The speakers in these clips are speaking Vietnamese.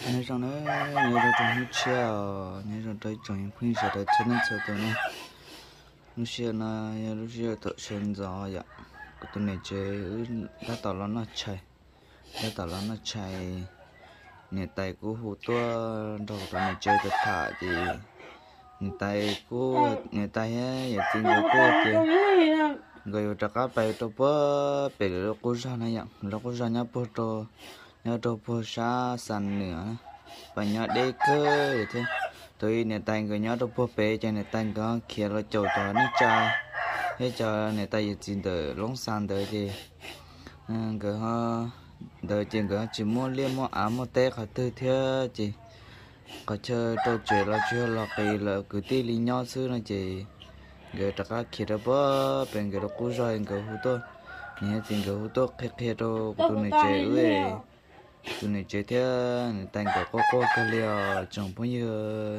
nên rằng nó nhớ được trong nước treo nên rằng tới trong khuyên sẽ tới cho nên chờ tôi nó xe là lúc xe tự sinh gió vậy cái tuần này chơi đã tao nó chạy đã tao nó chạy nè tay của hồ tua đầu tuần này chơi cái thả thì nè tay của nè tay ấy vậy tin được của kìa người ta cá bay to bơ bay được cô ra này vậy là cô ra nhá bơ to nhá to bơ sa sàn nữa và nhá đế cơ thế tôi nè tay người nhá to bơ bay cho nè tay có kia là chỗ cho nó cha hết cho nè tay vậy tin được lông sàn được thì cái họ đời chuyện cái chỉ mua liêm mua áo mua té khỏi tư thế chị có chơi tôi chơi là cái là cứ tí lý nhỏ xưa này chị người ta cá kia đó bơ bên người đó cú rồi người hú tôi nhớ chuyện người hú tôi khét đó tụi này chơi ơi tụi này chơi thế người ta người có cái liều chẳng bao nhiêu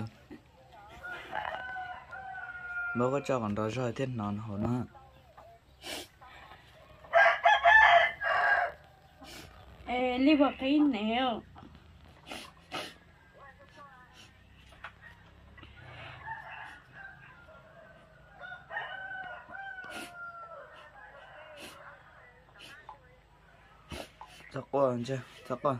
bố có cho còn đó rồi thế non hồ nó liver cái nào chắc quá chưa chắc quá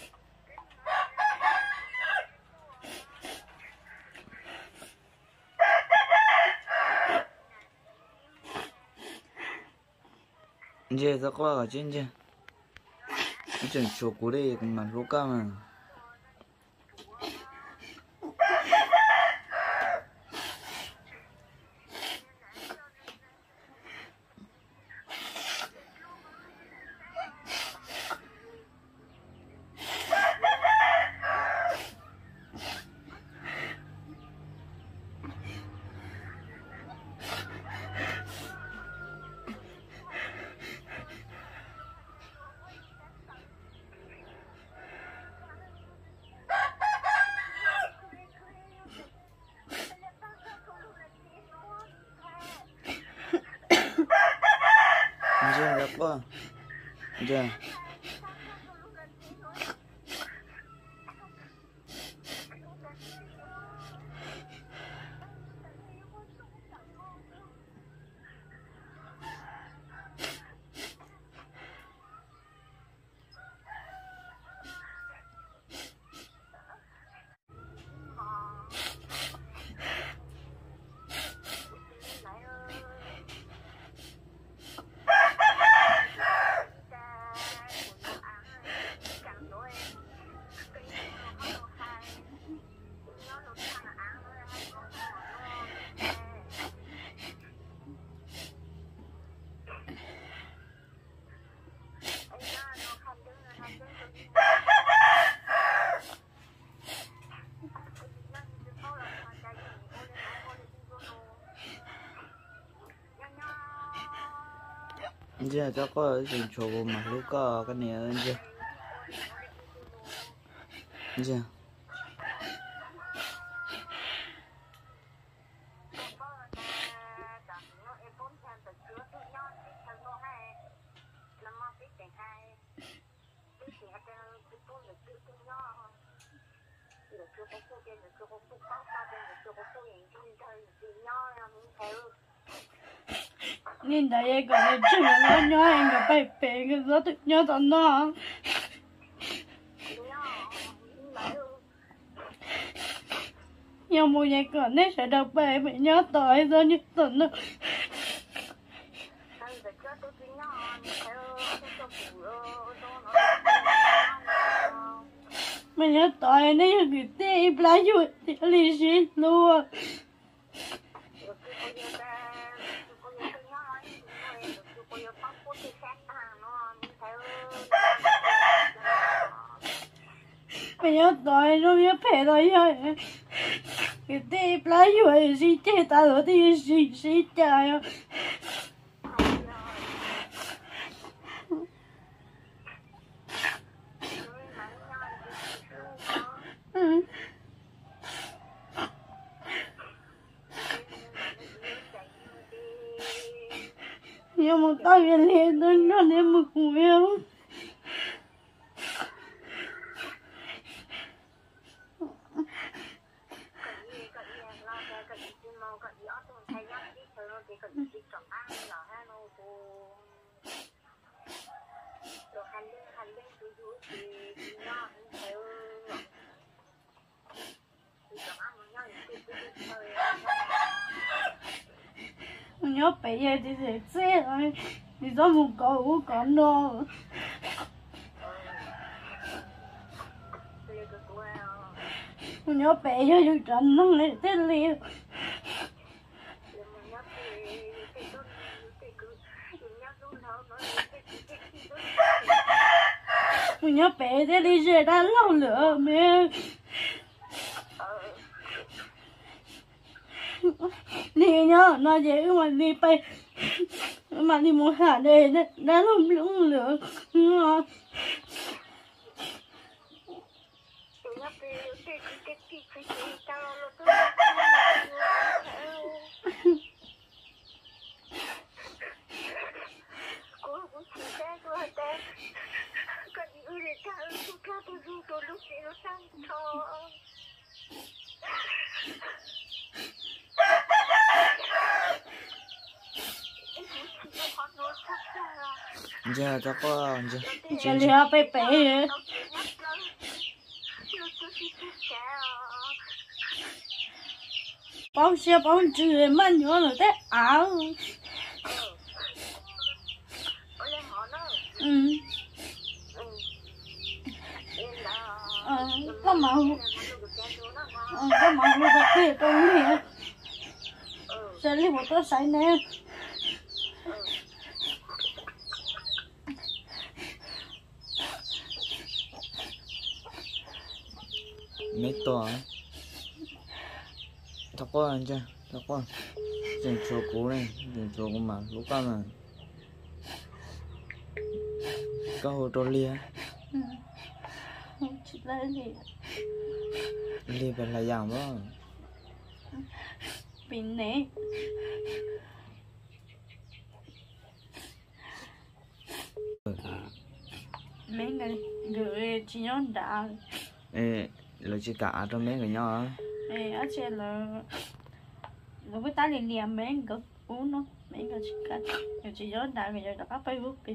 giờ chắc quá ở trên chưa chuyện chuột của đây mà lúc cao mà giờ chắc quá giờ giờ chắc có chuyện chuột mà lúc có cái này hơn chưa giờ nhìn thấy cái này chừng nó nhỏ anh cái bay bể cái đó tự nhớ tận nó nhưng một cái cửa này sẽ được bể bị nhớ tới do như tận nó mình nhớ tới này cái tê lá chuột thì lì xì luôn mình nhớ tới nó biết phải rồi cái tê lá chuột gì tê ta rồi thì gì trời nhưng mà tay lên nó lên một người nhớ bây giờ thì sẽ chết rồi thì do một con đâu mình nhớ bây giờ chúng ta nó lại thế liền mình nhớ bé thế đi chơi đã lâu nữa mẹ đi nhá nó dễ mà đi bay mà đi một hạt đây đã lâu nữa giờ cho có giờ đi học bé bé bao xe bao chữ mà nhớ rồi đấy áo có màu luôn cái kia trong này sẽ lấy một cái sải nè mấy tuổi thắc qua anh chưa thắc qua dành cho cũ này dành cho con mà lúc cao mà có hồ trò lia chỉ là gì lia phải là dạng đó bình nè mấy người gửi chỉ nhớ đã là chỉ cả trong mấy người nhau á ở trên là với ta liền liền mấy người uống nó mấy người chỉ cả nhiều chỉ nhớ đã người đã có Facebook kì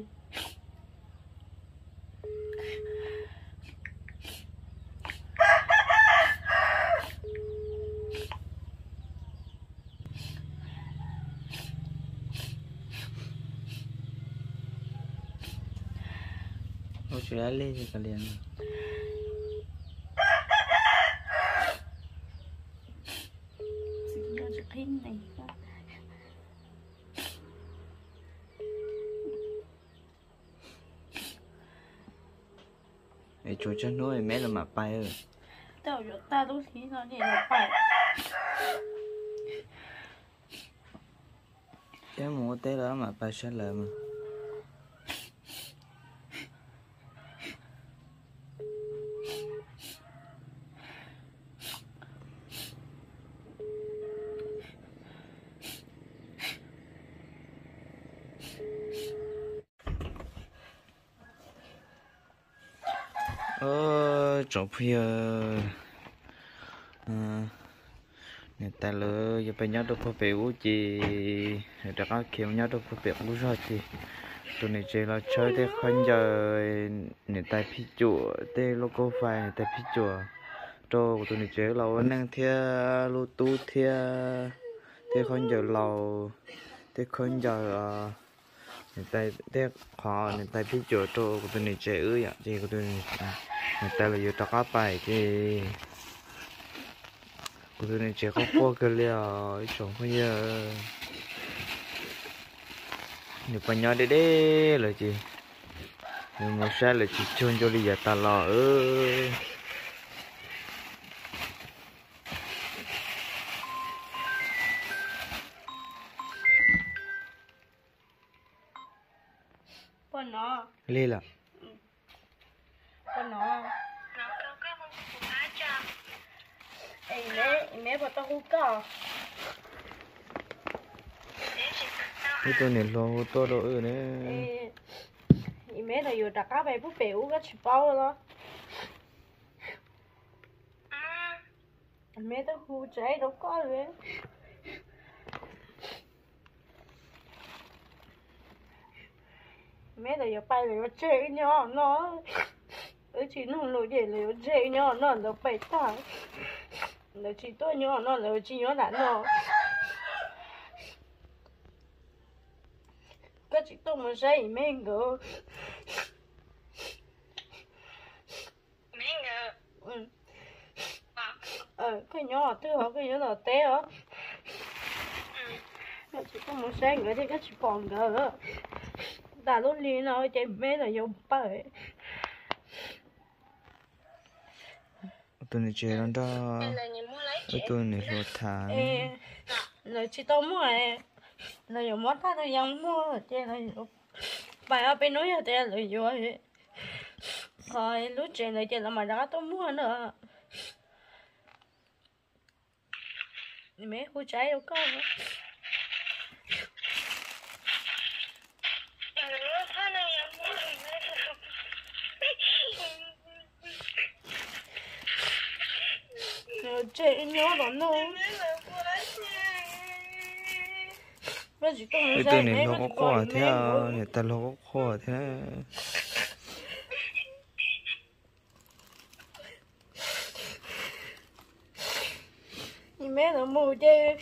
ôi trời ơi lên thì cả liền này để cho chân nuôi mẹ là mà bay rồi tao rồi ta đâu thấy nó để nó phải cái một té đó mà bay sẽ lại mà chỗ phía người ta lỡ giờ phải nhớ được phải biểu gì người ta có kiểu nhớ được phải biểu lúc rồi gì tụi này chỉ là chơi để không giờ người ta phi chùa để logo phải người ta phi chùa cho tụi này chỉ là năng theo lô tu theo để không giờ lầu để không giờ người ta để họ người ta phi chùa cho tụi này chỉ ư vậy gì của tụi này người ta là yêu trắc bài thì tụi này chỉ có qua cái liệu chồng bây giờ nếu phải nhớ đấy là gì nhưng mà sao là chỉ chôn cho đi giờ ta lo con nó lê là con nó mẹ bảo tao hút cả cái tôi này lo tôi đâu đấy mẹ là vừa đặt cá về bút biểu cái chụp bao đó mẹ tao hút cháy đâu có rồi mẹ là vừa bay là vừa chơi nhỏ nó ở chỉ nó lối để là chơi nhỏ nó là bay ta là chỉ tôi nhỏ nó là chỉ nhỏ đạn nó cái chị tôi mà say mấy ngựa cái nhỏ thứ họ cái nhỏ là té hả cái chị tôi mà say ngựa thì cái chị còn ngựa ta lúc liền nói chị mấy là dùng bể tôi này chơi nó đó tôi này rồi thả là chị tôi mua là dùng mất hết thời gian mua chị là dùng bài ở bên núi thì là dùng rồi lúc chị này chị là mà đã tôi mua nữa mấy cô trái đâu có nữa chị nhớ đó luôn cái tôi này nó có khóa thế à này ta nó có khóa thế mẹ nó mua chứ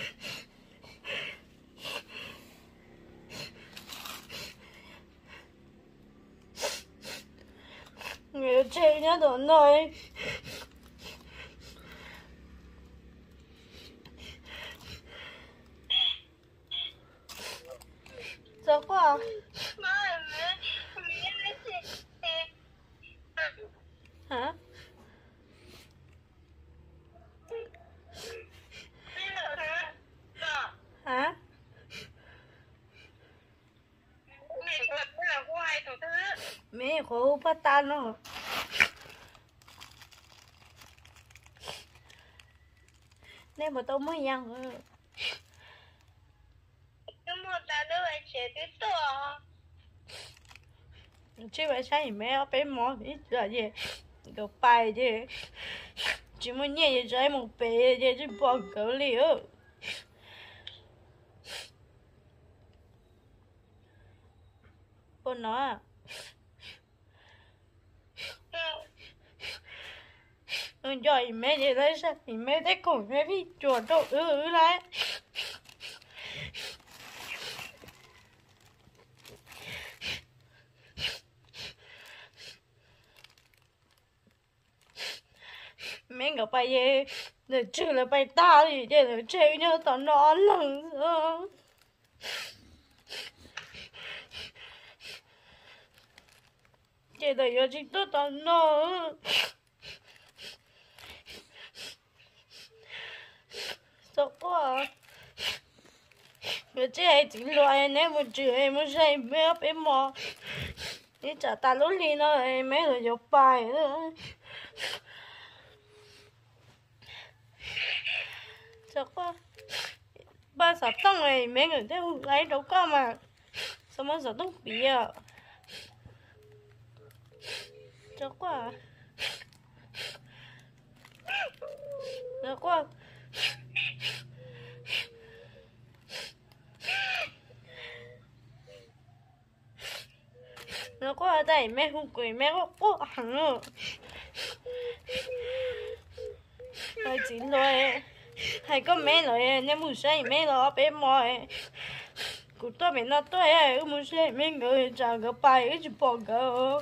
người chơi nhá đó nói sao quá hả hả mẹ khổ bắt tan nó nên mà tôi mới ăn chứ vậy sao thì mẹ ở bên mỏ ít là gì cái bài chứ chỉ muốn nhẹ thì trái một bể thì chứ bỏ cỡ liều con nó rồi mẹ thì lấy sao thì mẹ thấy cùng mẹ bị chuột đâu lại mẹ gặp bài gì để trừ là bài ta thì để chơi nhớ tao nó lần nữa chị để cho chị tốt tao nó sợ quá người chị hay chỉ loại nên một chữ em muốn say mẹ em mò đi trả ta lúc đi nó mấy người dục bài nữa sợ quá ba sợ tông này mấy người thấy lấy đâu có mà sao mà sợ tông bị à sợ quá sợ quá nó có ở đây mẹ không cười mẹ có hẳn rồi rồi chỉ rồi hay có mẹ rồi nên muốn say mẹ rồi bé mỏi cụ tôi mẹ nó tôi ấy muốn say mẹ người chẳng có bài ấy chỉ bỏ cỡ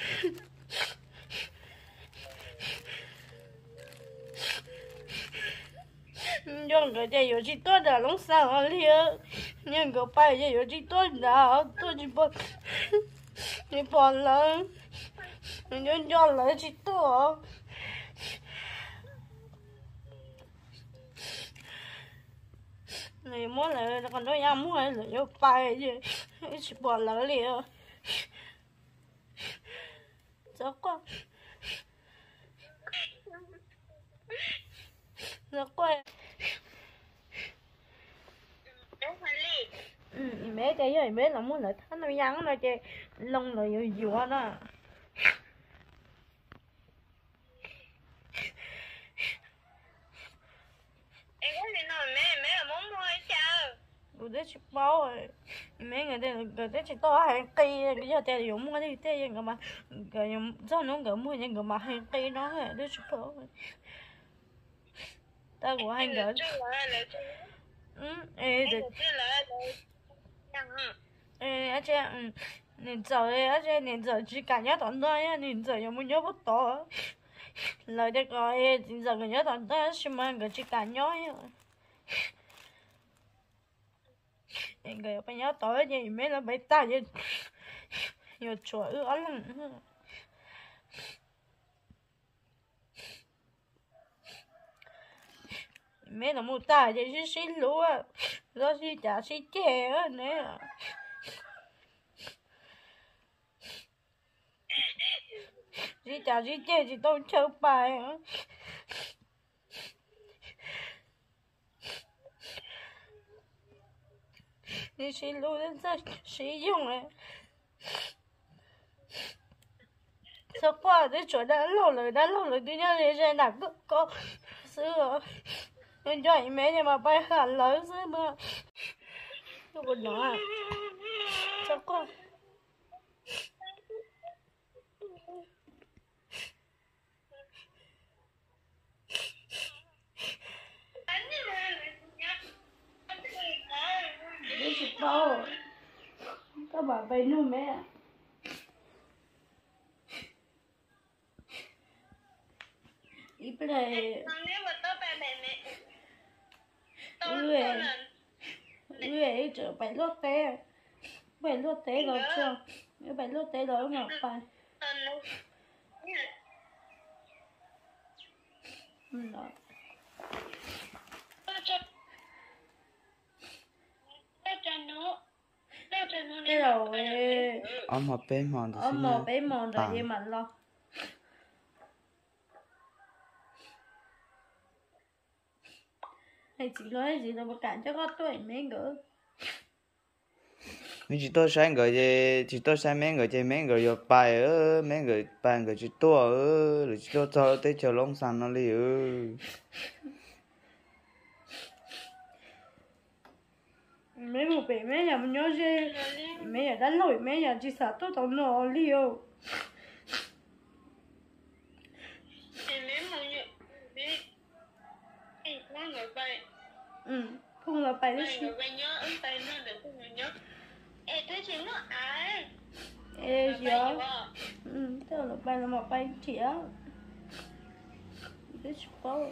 nhưng cái gì ở chỉ tôi đã lúc sao ở liền nhưng cái bài gì ở chỉ tôi đã tôi chỉ bỏ lớn nhưng cho lấy chỉ tôi này muốn là còn nói nhau muốn là yêu bài gì chỉ bỏ lỡ liền sao quá sao quá mẹ cái gì mẹ là muốn là thằng nó nhắn nó chơi lông là dùa đó tôi để chụp bao rồi mấy người để chụp to hay cây cái giờ tiền dùng mua đi tiền nhưng mà cái do nó gỡ mua nhưng mà hay cây nó hay để chụp bao ta của anh gỡ ê 而且你走的，而且你走去感觉团队呀，你走有没有不多？lời để coi thì giờ người nhớ thằng ta xem mà người chỉ cả nhói người phải nhớ tối gì mấy là bị ta vậy nhiều chuột ư ớn lắm mấy là một ta vậy chứ xin lúa đó xin trả xin chè á nè xin trả xin chè thì tôi chơi bài á đi xin lúa đến giờ sử dụng này sao qua đến chỗ đã lâu rồi tôi nhớ đến đây là có xưa nên cho anh mấy nhưng mà bay hẳn lớn xưa mà tôi còn nói à sao qua đi chụp bao các bạn bay nuôi mẹ ít này ue trở bay lót té rồi chưa bay lót té rồi ngọc bay rồi cái đầu ông mà bé mòn rồi gì mà lo hay chỉ nói gì đâu mà cản cho con tuổi mấy người mình chỉ tôi sáng người gì chỉ tôi sáng mấy người vô bài ở mấy người bài người chỉ tôi ở rồi chỉ tôi cho tới chiều long san nó đi mấy một bé mấy nhà mình nhớ gì mấy nhà đánh lỗi mấy nhà chỉ sợ tôi tao nó liều không là bài đấy chứ gì đó tức là bài là một bài chỉ á đấy chứ có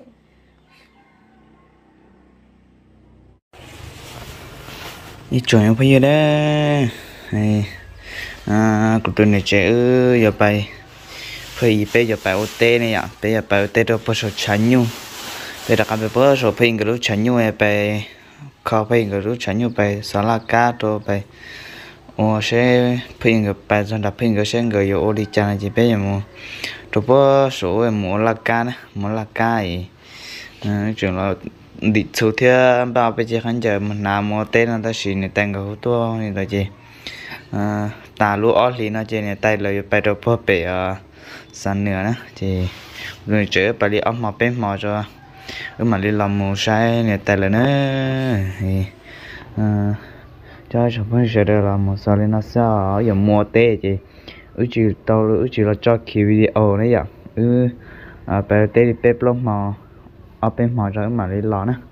đi chuẩn bây giờ đấy này của tôi này trẻ giờ bài phải bây giờ bài OT này ạ bây giờ bài OT đâu có số chán nhung bây giờ các bạn bớt số phải cái lúc chán nhung bài khó phải cái lúc chán nhung bài xóa lá cá rồi bài sẽ phải cái bài xong đặt phải cái sẽ người yêu đi chán chỉ bây giờ mà rồi bớt số em muốn lá cá ấy chuyện là đi số theo bao bây giờ khán giả mình làm một tên là ta xin người ta ngầu to này là gì ta lúa ót thì nó trên này tay lời bài đầu phơi bể sàn nữa đó thì người chơi bài đi ống màu bên màu cho mà đi làm màu sai này tay lời nữa thì cho chúng mình sẽ được làm một số lên nó sao giờ mua tê thì ứ chỉ là cho key video đấy ạ bài tê đi bếp lông màu ở bên màu rồi mà đi lò nữa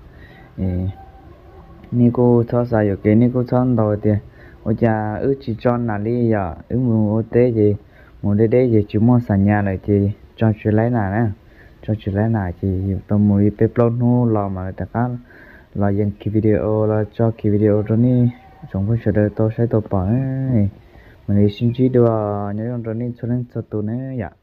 ni cô cho sao giờ cái ni cô cho rồi thì ôi cha chỉ cho là đi giờ mua tế gì mua đây gì chỉ mua sẵn nhà này thì cho chuyện lấy này nè cho chuyện lấy này thì tôi mua đi bếp lon nu lò mà tất cả là dừng cái video là cho cái video đó ni chúng tôi sẽ đợi tôi sẽ tôi bỏ này mình đi xin chỉ đưa nhớ trong đó ni cho nên cho tôi nữa dạ